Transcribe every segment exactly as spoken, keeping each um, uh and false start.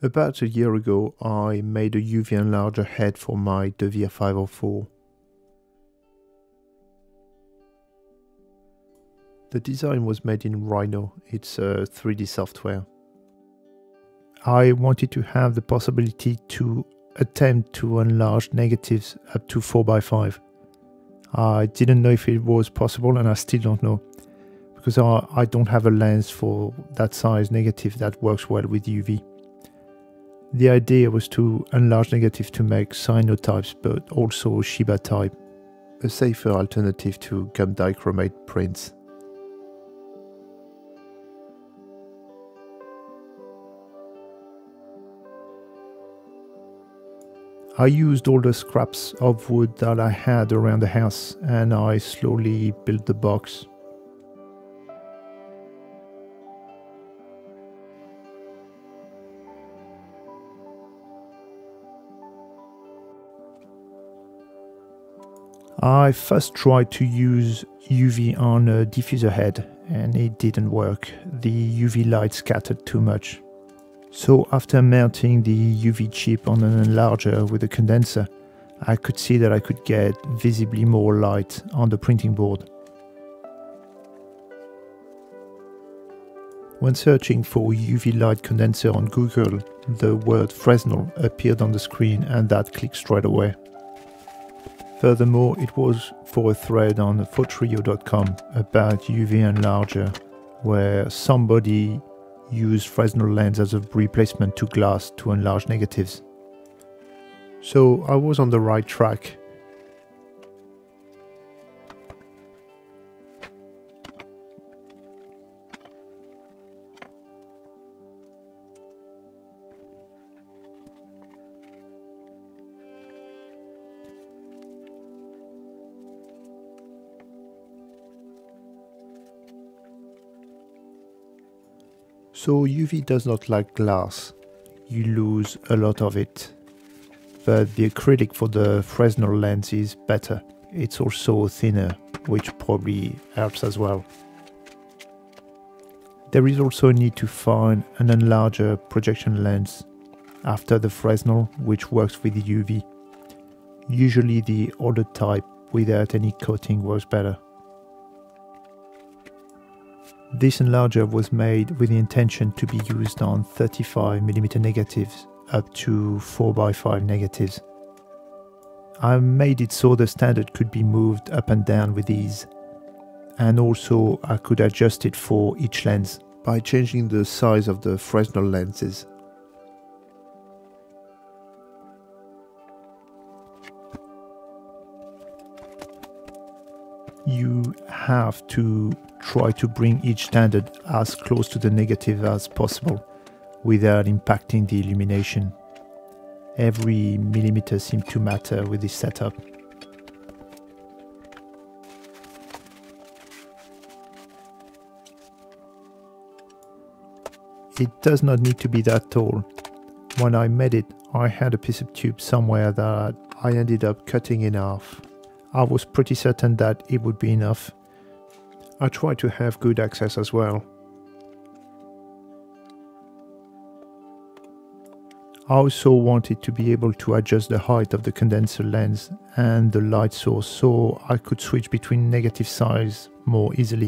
About a year ago, I made a U V enlarger head for my Vere five oh four. The design was made in Rhino, it's a three D software. I wanted to have the possibility to attempt to enlarge negatives up to four by five. I didn't know if it was possible, and I still don't know, because I, I don't have a lens for that size negative that works well with U V. The idea was to enlarge negative to make cyanotypes, but also Shiba type, a safer alternative to gum dichromate prints. I used all the scraps of wood that I had around the house, and I slowly built the box. I first tried to use U V on a diffuser head, and it didn't work. The U V light scattered too much. So after mounting the U V chip on an enlarger with a condenser, I could see that I could get visibly more light on the printing board. When searching for U V light condenser on Google, the word Fresnel appeared on the screen, and that clicked straight away. Furthermore, it was for a thread on photrio dot com about U V enlarger, where somebody used Fresnel lens as a replacement to glass to enlarge negatives. So I was on the right track. So U V does not like glass, you lose a lot of it. But the acrylic for the Fresnel lens is better. It's also thinner, which probably helps as well. There is also a need to find an enlarger projection lens after the Fresnel, which works with the U V. Usually the older type without any coating works better. This enlarger was made with the intention to be used on thirty-five millimeter negatives up to four by five negatives. I made it so the standard could be moved up and down with ease, and also I could adjust it for each lens by changing the size of the Fresnel lenses. You have to try to bring each standard as close to the negative as possible without impacting the illumination. Every millimeter seems to matter with this setup. It does not need to be that tall. When I made it, I had a piece of tube somewhere that I ended up cutting in half. I was pretty certain that it would be enough. I tried to have good access as well. I also wanted to be able to adjust the height of the condenser lens and the light source so I could switch between negative size more easily.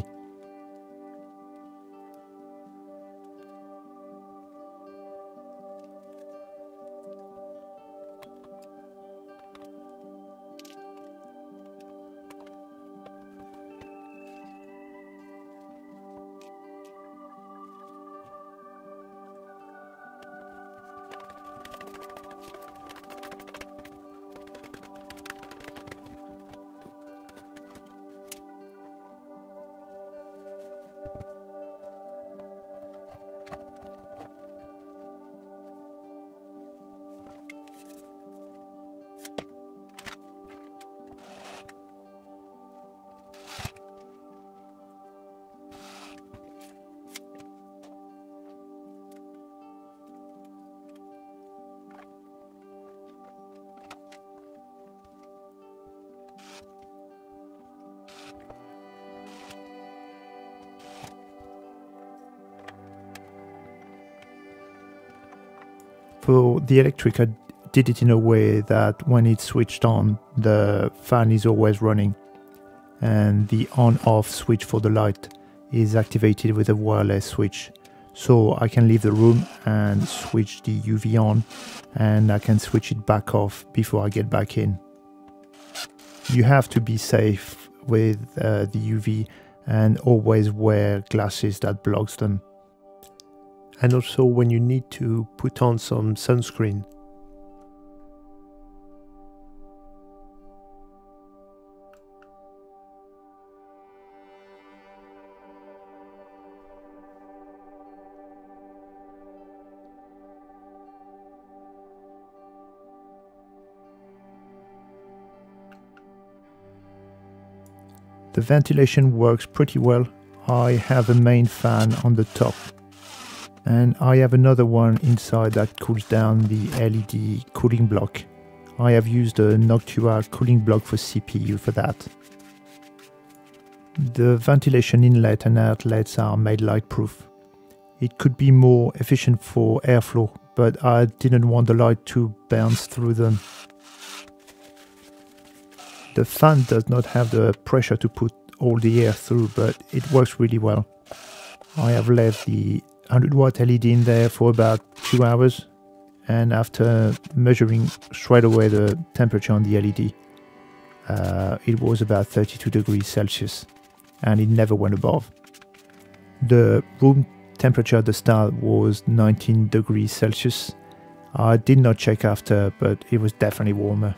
For the electric, I did it in a way that when it's switched on, the fan is always running, and the on-off switch for the light is activated with a wireless switch. So I can leave the room and switch the U V on, and I can switch it back off before I get back in. You have to be safe with uh, the U V and always wear glasses that blocks them. And also when you need to put on some sunscreen. The ventilation works pretty well. I have a main fan on the top, and I have another one inside that cools down the L E D cooling block. I have used a Noctua cooling block for C P U for that. The ventilation inlet and outlets are made light-proof. It could be more efficient for airflow, but I didn't want the light to bounce through them. The fan does not have the pressure to put all the air through, but it works really well. I have left the one hundred watt L E D in there for about two hours, and after measuring straight away the temperature on the L E D, uh, it was about thirty-two degrees Celsius, and it never went above. The room temperature at the start was nineteen degrees Celsius. I did not check after, but it was definitely warmer.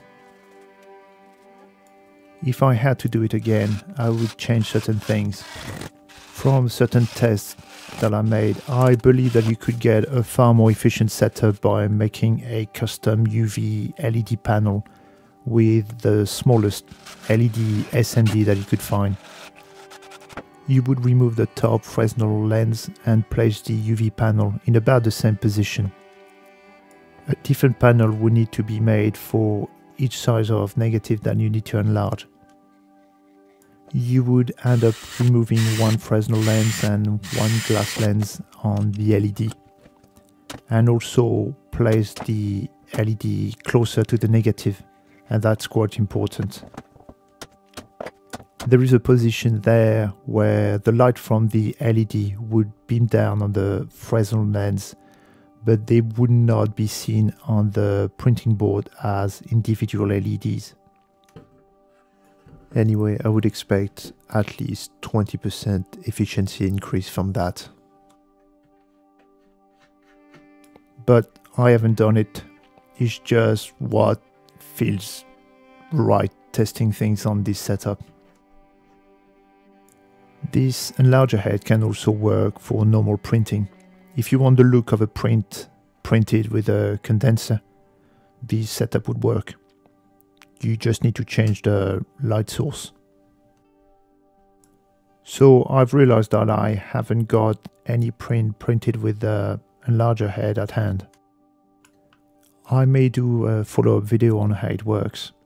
If I had to do it again, I would change certain things. From certain tests that I made, I believe that you could get a far more efficient setup by making a custom U V L E D panel with the smallest L E D S M D that you could find. You would remove the top Fresnel lens and place the U V panel in about the same position. A different panel would need to be made for each size of negative that you need to enlarge. You would end up removing one Fresnel lens and one glass lens on the L E D, and also place the L E D closer to the negative, and that's quite important. There is a position there where the light from the L E D would beam down on the Fresnel lens, but they would not be seen on the printing board as individual L E Ds. Anyway, I would expect at least twenty percent efficiency increase from that. But I haven't done it. It's just what feels right testing things on this setup. This enlarger head can also work for normal printing. If you want the look of a print printed with a condenser, this setup would work. You just need to change the light source. So I've realized that I haven't got any print printed with the enlarger head at hand. I may do a follow-up video on how it works.